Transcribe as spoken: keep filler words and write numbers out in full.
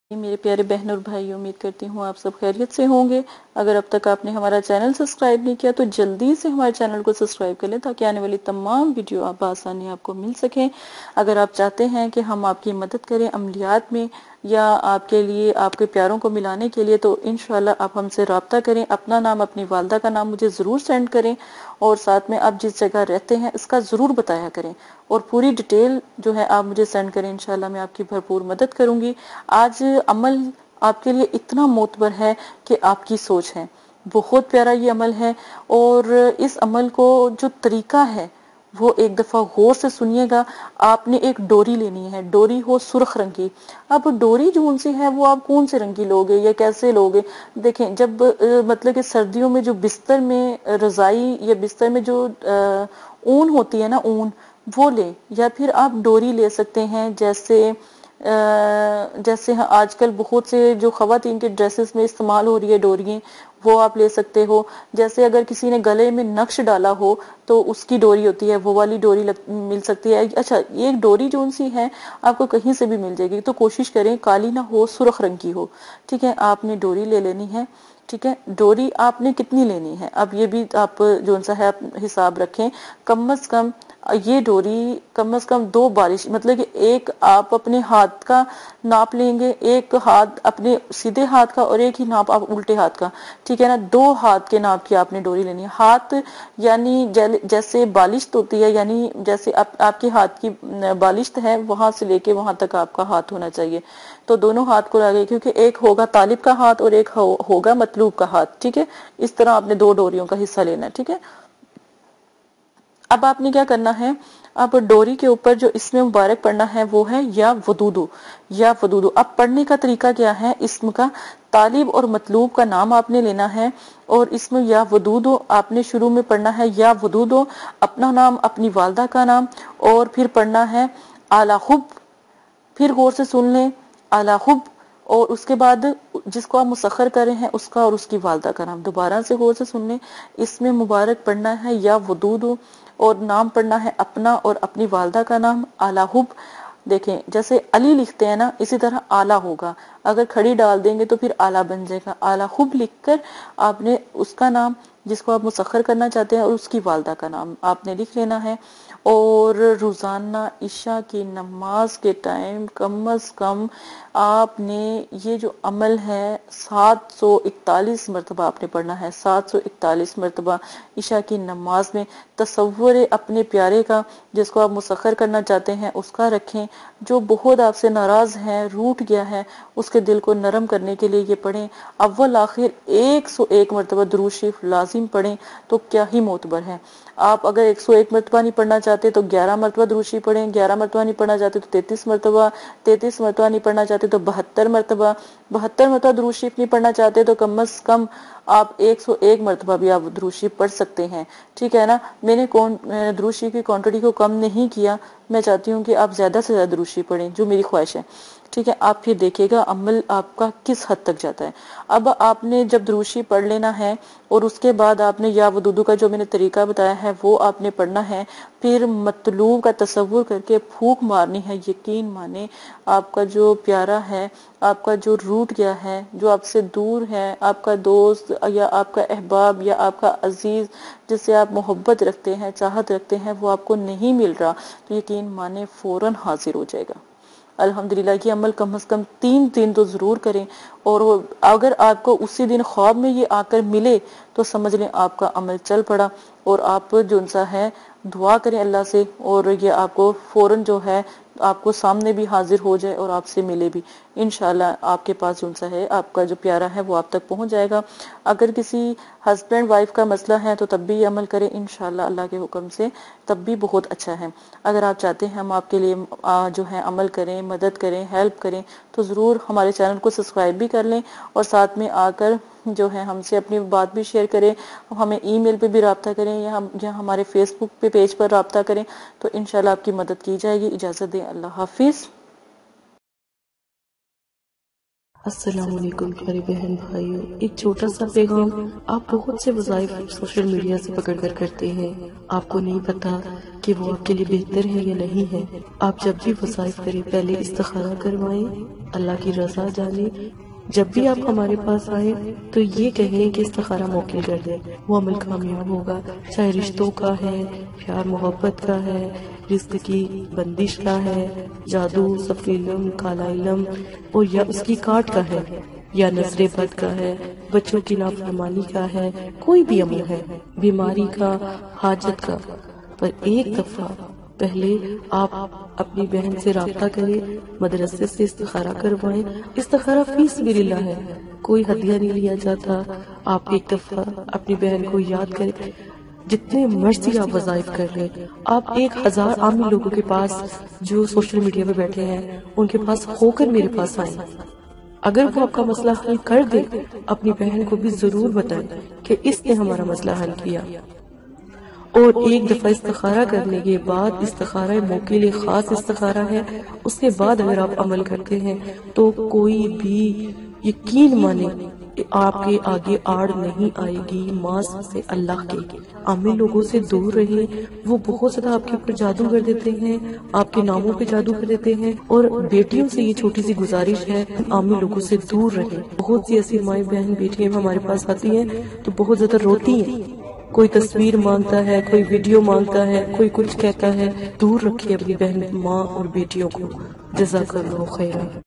میرے پیارے بہن اور بھائی، امید کرتی ہوں آپ سب خیریت سے ہوں گے۔ اگر اب تک آپ نے ہمارا چینل سبسکرائب نہیں کیا تو جلدی سے ہمارے چینل کو سبسکرائب کر لیں تاکہ آنے والی تمام ویڈیو آپ بآسانی آپ کو مل سکیں۔ اگر آپ چاہتے ہیں کہ ہم آپ کی مدد کریں عملیات میں یا آپ کے لیے آپ کے پیاروں کو ملانے کے لیے، تو انشاءاللہ آپ ہم سے رابطہ کریں۔ اپنا نام، اپنی والدہ کا نام مجھے ضرور سینڈ کریں، اور ساتھ میں آپ جس جگہ رہتے ہیں اس کا ضرور بتایا کریں، اور پوری ڈیٹیل جو ہے آپ مجھے سینڈ کریں۔ انشاءاللہ میں آپ کی بھرپور مدد کروں گی۔ آج عمل آپ کے لیے اتنا معتبر ہے کہ آپ کی سوچ ہے، بہت پیارا یہ عمل ہے، اور اس عمل کو جو طریقہ ہے وہ ایک دفعہ غور سے سنیے گا۔ آپ نے ایک ڈوری لینی ہے، ڈوری ہو سرخ رنگ کی۔ اب ڈوری جون سی ہے وہ آپ کون سے رنگ کی لوگے یا کیسے لوگے؟ دیکھیں، جب مطلب کہ سردیوں میں جو بستر میں رضائی یا بستر میں جو اون ہوتی ہے نا، اون وہ لیں، یا پھر آپ ڈوری لے سکتے ہیں، جیسے جیسے آج کل بہت سے جو خواتین کے ڈریسز میں استعمال ہو رہی ہے ڈوریاں، وہ آپ لے سکتے ہو۔ جیسے اگر کسی نے گلے میں نقش ڈالا ہو تو اس کی ڈوری ہوتی ہے، وہ والی ڈوری مل سکتی ہے۔ اچھا، ایک ڈوری جون سی ہے آپ کو کہیں سے بھی مل جائے گی، تو کوشش کریں کالی نہ ہو، سرخ رنگ کی ہو، ٹھیک ہے؟ آپ نے ڈوری لے لینی ہے، ٹھیک ہے؟ ڈوری آپ نے کتنی لینی ہے اب یہ بھی آپ جون سا ہے حساب رکھیں۔ کم از کم یہ ڈوری کم از کم دو بالش، مطلب کہ ایک آپ اپنے ہاتھ کا ناپ لیں گے، ایک ہاتھ اپنے سیدھے ہاتھ کا اور ایک ہی ناپ آپ الٹے ہاتھ کا، ٹھیک ہے نا؟ دو ہاتھ کے ناپ کی آپ نے ڈوری لینی ہے۔ ہاتھ یعنی جیسے بالشت ہوتی ہے، یعنی جیسے آپ آپ کے ہاتھ کی بالشت ہے وہاں سے لے کے وہاں تک آپ کا ہاتھ ہونا چاہیے، تو دونوں ہاتھ کو لگے، کیونکہ ایک ہوگا طالب کا ہاتھ اور ایک ہوگا مطلوب کا ہاتھ، ٹھیک ہے؟ اس طرح آپ نے دو ڈوریوں کا حصہ لینا ہے، ٹھیک ہے؟ اب آپ نے کیا کرنا ہے، اب ڈوری کے اوپر جو اسم مبارک پڑھنا ہے وہ ہے یا ودودو، یا ودودو۔ اب پڑھنے کا طریقہ کیا ہے اسم کا؟ طالب اور مطلوب کا نام آپ نے لینا ہے، اور اسم یا ودودو آپ نے شروع میں پڑھنا ہے یا ودودو، اپنا نام، اپنی والدہ کا نام، اور پھر پڑھنا ہے اعلی حب۔ پھر غور سے سن لیں، اعلی حب، اور اس کے بعد جس کو آپ مسخر کر رہے ہیں اس کا اور اس کی والدہ کا نام۔ دوبارہ سے غور سے سن لیں، اس میں مبارک پڑھنا ہے یا ودودو، اور نام پڑھنا ہے اپنا اور اپنی والدہ کا نام، اعلی حب۔ دیکھیں جیسے علی لکھتے ہیں نا، اسی طرح اعلی ہوگا، اگر کھڑی ڈال دیں گے تو پھر اعلی بن جائے گا۔ اعلی حب لکھ کر آپ نے اس کا نام جس کو آپ مسخر کرنا چاہتے ہیں اور اس کی والدہ کا نام آپ نے لکھ لینا ہے۔ اور روزانہ عشاء کی نماز کے ٹائم کم از کم آپ نے یہ جو عمل ہے سات سو اکتالیس مرتبہ آپ نے پڑھنا ہے، سات سو اکتالیس مرتبہ عشاء کی نماز میں۔ تصور اپنے پیارے کا جس کو آپ مسخر کرنا چاہتے ہیں اس کا رکھیں، جو بہت آپ سے ناراض ہے، روٹ گیا ہے، اس کے دل کو نرم کرنے کے لیے یہ پڑھیں۔ اول آخر ایک سو ایک مرتبہ درود شریف لازم پڑھیں، تو کیا ہی معتبر ہے۔ آپ اگر ایک سو ایک مرتبہ نہیں پڑھنا چاہتے تو گیارہ مرتبہ درود شریف پڑھیں، گیارہ مرتبہ نہیں پڑھنا چاہتے تو تینتیس مرتبہ، تینتیس مرتبہ نہیں پڑھنا چاہتے تو بہتر مرتبہ، بہتر مرتبہ درود شریف نہیں پڑھنا چاہتے تو کم از کم آپ ایک سو ایک مرتبہ بھی آپ درود شریف پڑھ سکتے ہیں، ٹھیک ہے نا؟ میں نے درود شریف کی کوانٹٹی کو کم نہیں کیا، میں چاہتی ہوں کہ آپ زیادہ سے زیادہ درود شریف پڑھیں، جو میری خواہش ہے، ٹھیک ہے؟ آپ پھر دیکھیے گا عمل آپ کا کس حد تک جاتا ہے۔ اب آپ نے جب درود شریف پڑھ لینا ہے، اور اس کے بعد آپ نے یا ودودو کا جو میں نے طریقہ بتایا ہے وہ آپ نے پڑھنا ہے۔ پھر مطلوب کا تصور کر کے پھونک مارنی ہے۔ یقین مانے آپ کا جو پیارا ہے، آپ کا جو روٹ گیا ہے، جو آپ سے دور ہے، آپ کا دوست یا آپ کا احباب یا آپ کا عزیز جس سے آپ محبت رکھتے ہیں، چاہت رکھتے ہیں، وہ آپ کو نہیں مل رہا، تو یقین مانے فوراً حاضر ہو جائے گا۔ الحمدللہ یہ عمل کم از کم تین دن تو ضرور کریں، اور اگر آپ کو اسی دن خواب میں یہ آ کر ملے تو سمجھ لیں آپ کا عمل چل پڑا، اور آپ جو سا ہے دعا کریں اللہ سے، اور یہ آپ کو فوراً جو ہے آپ کو سامنے بھی حاضر ہو جائے اور آپ سے ملے بھی، انشاءاللہ آپ کے پاس جو سا ہے آپ کا جو پیارا ہے وہ آپ تک پہنچ جائے گا۔ اگر کسی ہسبینڈ وائف کا مسئلہ ہے تو تب بھی یہ عمل کریں انشاءاللہ اللہ کے حکم سے، تب بھی بہت اچھا ہے۔ اگر آپ چاہتے ہیں ہم آپ کے لیے جو ہے عمل کریں، مدد کریں، ہیلپ کریں، تو ضرور ہمارے چینل کو سبسکرائب بھی کر لیں، اور ساتھ میں آ کر جو ہے ہم سے اپنی بات بھی شیئر کریں، ہمیں ای میل پہ بھی رابطہ کریں، یا ہم یا ہمارے فیس بک پہ پیج پر رابطہ کریں، تو انشاءاللہ آپ کی مدد کی جائے گی۔ اجازت دیں، اللہ حافظ۔ السلام علیکم پیارے بہن بھائیوں، ایک چھوٹا سا پیغام۔ آپ بہت سے وظائف سوشل میڈیا سے پکڑ کر کرتے ہیں، آپ کو نہیں پتا کہ وہ آپ کے لیے بہتر ہے یا نہیں ہے۔ آپ جب بھی وظائف کریں پہلے استخارہ کروائیں، اللہ کی رضا جانیں۔ جب بھی آپ ہمارے پاس آئیں تو یہ کہیں کہ استخارہ موکل کر دیں، وہ عمل کامیاب ہوگا، چاہے رشتوں کا ہے، پیار محبت کا ہے، رزق کی بندش کا ہے، جادو، سفری علم، کالا علم، اور یا اس کی کاٹ کا ہے، یا نظر بد کا ہے، بچوں کی نافرمانی کا ہے، کوئی بھی عمل ہے، بیماری کا، حاجت کا۔ پر ایک دفعہ پہلے آپ اپنی بہن سے رابطہ کریں، مدرسے سے استخارہ کروائیں۔ استخارہ فی سبیل اللہ ہے، کوئی ہدیہ نہیں لیا جاتا۔ آپ ایک دفعہ اپنی بہن کو یاد کریں، جتنے مرضی آپ وظائف کر لیں۔ آپ ایک ہزار عامی لوگوں کے پاس جو سوشل میڈیا پہ بیٹھے ہیں ان کے پاس ہو کر میرے پاس آئیں۔ اگر وہ آپ کا مسئلہ حل کر دے، اپنی بہن کو بھی ضرور بتائیں کہ اس نے ہمارا مسئلہ حل کیا۔ اور ایک دفعہ استخارہ کرنے کے بعد، استخارہ موکل خاص استخارہ ہے، اس کے بعد اگر آپ عمل کرتے ہیں تو کوئی بھی یقین مانے آپ کے آگے آڑ نہیں آئے گی۔ ماس سے اللہ کے عامی لوگوں سے دور رہیں، وہ بہت زیادہ آپ کے اوپر جادو کر دیتے ہیں، آپ کے ناموں پہ جادو کر دیتے ہیں۔ اور بیٹیوں سے یہ چھوٹی سی گزارش ہے، عامی لوگوں سے دور رہیں۔ بہت سی ایسی مائیں بہن بیٹیاں ہمارے پاس آتی ہیں تو بہت زیادہ روتی ہیں، کوئی تصویر مانگتا ہے، کوئی ویڈیو مانگتا ہے، کوئی کچھ کہتا ہے۔ دور رکھیے اپنی بہن، ماں اور بیٹیوں کو۔ جزاک اللہ خیرا۔